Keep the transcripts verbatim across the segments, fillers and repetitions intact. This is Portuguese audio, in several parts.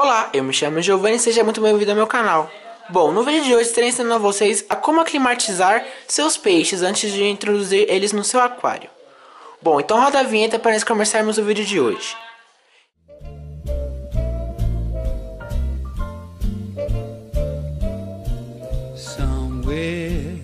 Olá, eu me chamo Giovanni e seja muito bem-vindo ao meu canal. Bom, no vídeo de hoje estarei ensinando a vocês a como aclimatizar seus peixes antes de introduzir eles no seu aquário. Bom, então roda a vinheta para nós começarmos o vídeo de hoje. Somewhere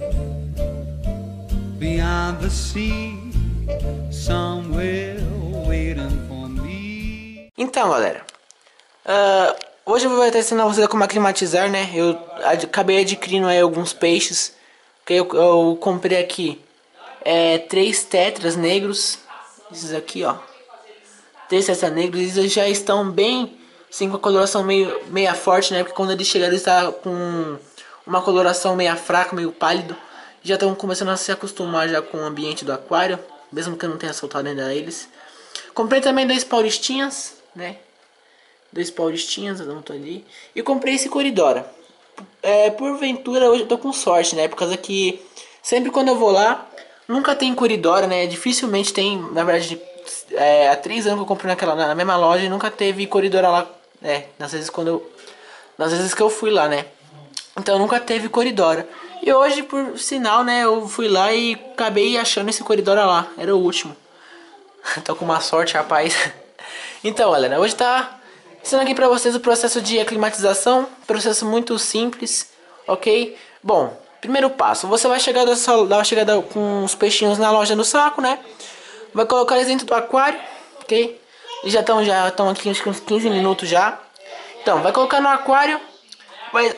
beyond the sea, somewhere waiting for me. Então, galera, uh, hoje eu vou estar ensinando a vocês como aclimatizar, né? Eu acabei adquirindo aí alguns peixes que eu, eu comprei aqui. É, três tetras negros, esses aqui, ó. Três tetras negros, eles já estão bem, assim, com a coloração meio meia forte, né? Porque quando eles chegaram, eles estavam com uma coloração meio fraca, meio pálido. Já estão começando a se acostumar já com o ambiente do aquário, mesmo que eu não tenha soltado ainda eles. Comprei também dois paulistinhas, né? Dois paulistinhas, não tô ali. E comprei esse coridora. É, porventura hoje eu tô com sorte, né? Por causa que sempre quando eu vou lá, nunca tem coridora, né? Dificilmente tem, na verdade, é, há três anos que eu comprei naquela, na mesma loja e nunca teve coridora lá, né? Nas vezes quando eu, nas vezes que eu fui lá, né? Então nunca teve coridora. E hoje, por sinal, né, eu fui lá e acabei achando esse coridora lá. Era o último. Tô com uma sorte, rapaz. Então, galera, hoje tá ensinando aqui pra vocês o processo de aclimatização. Processo muito simples, ok? Bom, primeiro passo. Você vai chegar da sua, dar uma chegada com os peixinhos na loja no saco, né? Vai colocar eles dentro do aquário, ok? Eles já estão já estão aqui uns quinze minutos já. Então, vai colocar no aquário. Vai...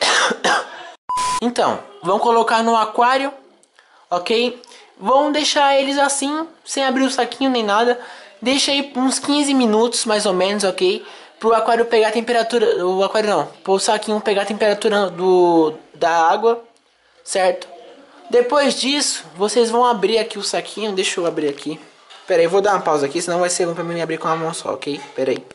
Então, vão colocar no aquário, ok? Vão deixar eles assim, sem abrir o saquinho nem nada. Deixa aí uns quinze minutos, mais ou menos, ok? Pro aquário pegar a temperatura, o aquário não, pro saquinho pegar a temperatura do, da água, certo? Depois disso, vocês vão abrir aqui o saquinho, deixa eu abrir aqui. Pera aí, vou dar uma pausa aqui, senão vai ser ruim pra mim abrir com a mão só, ok? Pera aí.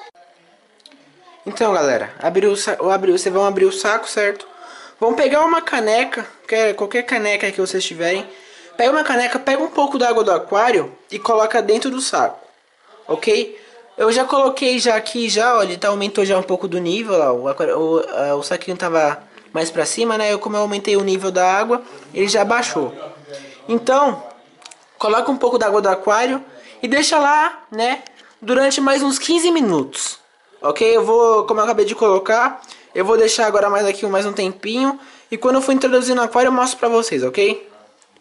Então, galera, abriu, abriu, vocês vão abrir o saco, certo? Vão pegar uma caneca, qualquer caneca que vocês tiverem. Pega uma caneca, pega um pouco da água do aquário e coloca dentro do saco, ok? Eu já coloquei já aqui, já, olha, tá, aumentou já um pouco do nível, ó, o, aquário, o, o saquinho tava mais pra cima, né? Eu, como eu aumentei o nível da água, ele já baixou. Então, coloca um pouco da água do aquário e deixa lá, né, durante mais uns quinze minutos, ok? Eu vou, como eu acabei de colocar... Eu vou deixar agora mais aqui mais um tempinho. E quando eu for introduzir no aquário eu mostro pra vocês, ok?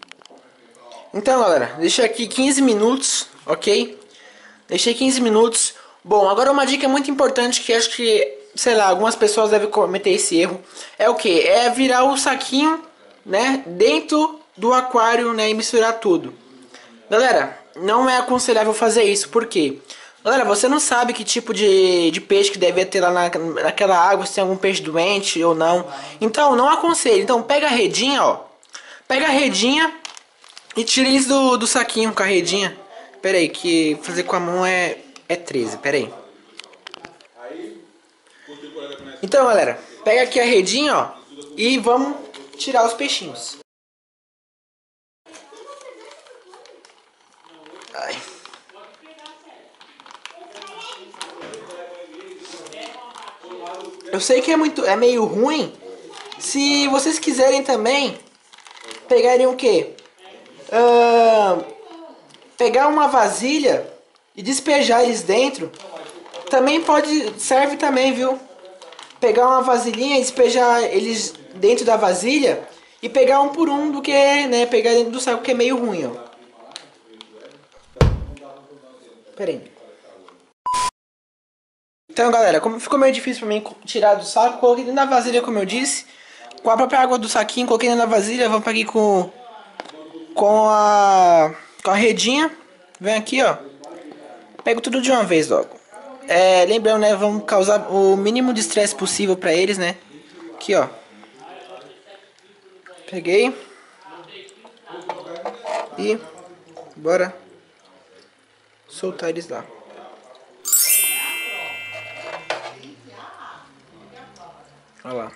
Então, galera, deixei aqui quinze minutos, ok? Deixei quinze minutos. Bom, agora uma dica muito importante que acho que, sei lá, algumas pessoas devem cometer esse erro. É o que? É virar o saquinho, né, dentro do aquário, né, e misturar tudo. Galera, não é aconselhável fazer isso, por quê? Galera, você não sabe que tipo de, de peixe que deve ter lá na, naquela água, se tem algum peixe doente ou não. Então, não aconselho. Então, pega a redinha, ó. Pega a redinha e tira eles do, do saquinho com a redinha. Pera aí, que fazer com a mão é, é treze, pera aí. Então, galera, pega aqui a redinha, ó. E vamos tirar os peixinhos. Ai... Eu sei que é muito, é meio ruim. Se vocês quiserem também pegarem o que? Uh, pegar uma vasilha e despejar eles dentro. Também pode, serve também, viu? Pegar uma vasilhinha e despejar eles dentro da vasilha e pegar um por um do que, né? Pegar dentro do saco, que é meio ruim, ó. Pera aí. Então, galera, como ficou meio difícil pra mim tirar do saco, coloquei dentro da vasilha, como eu disse. Com a própria água do saquinho, coloquei dentro da vasilha. Vamos aqui com, com a com a redinha. Vem aqui, ó. Pego tudo de uma vez logo. É, lembrando, né, vamos causar o mínimo de estresse possível pra eles, né. Aqui, ó. Peguei. E bora soltar eles lá. Olha lá.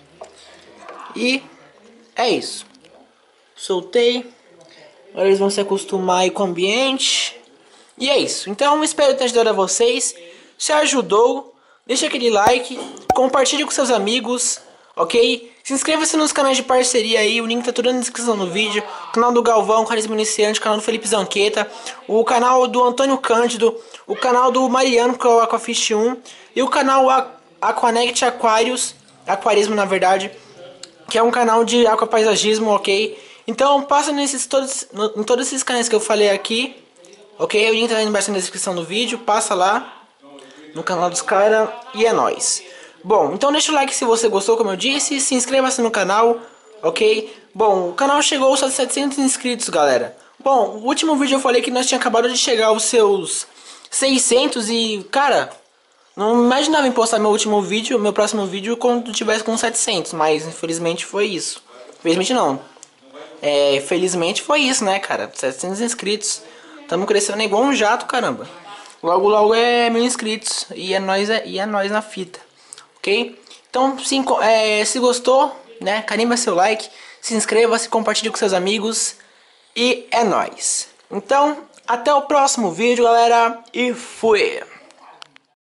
E é isso. Soltei. Agora eles vão se acostumar aí com o ambiente. E é isso. Então espero ter ajudado a vocês. Se ajudou, deixa aquele like, compartilhe com seus amigos, ok? Se inscreva-se nos canais de parceria aí, o link tá tudo na descrição do vídeo. O canal do Galvão, Carisma Iniciante, o canal do Felipe Zanqueta, o canal do Antônio Cândido, o canal do Mariano, que é o Aquafish um, e o canal Aquanect Aquarius, Aquarismo na verdade, que é um canal de aquapaisagismo, ok? Então passa nesses, todos, no, em todos esses canais que eu falei aqui, ok? O link tá aí embaixo na descrição do vídeo, passa lá no canal dos caras e é nóis. Bom, então deixa o like se você gostou, como eu disse, se inscreva-se no canal, ok? Bom, o canal chegou aos setecentos inscritos, galera. Bom, o último vídeo eu falei que nós tinha acabado de chegar aos seus seiscentos e, cara, não imaginava em postar meu último vídeo, meu próximo vídeo quando tivesse com setecentos, mas infelizmente foi isso. Infelizmente não. É, felizmente foi isso, né, cara? setecentos inscritos. Tamo crescendo igual um jato, caramba. Logo, logo é mil inscritos e é nóis, e é nóis na fita. Ok? Então, se, é, se gostou, né, carimba seu like, se inscreva, se compartilhe com seus amigos e é nóis. Então, até o próximo vídeo, galera, e fui!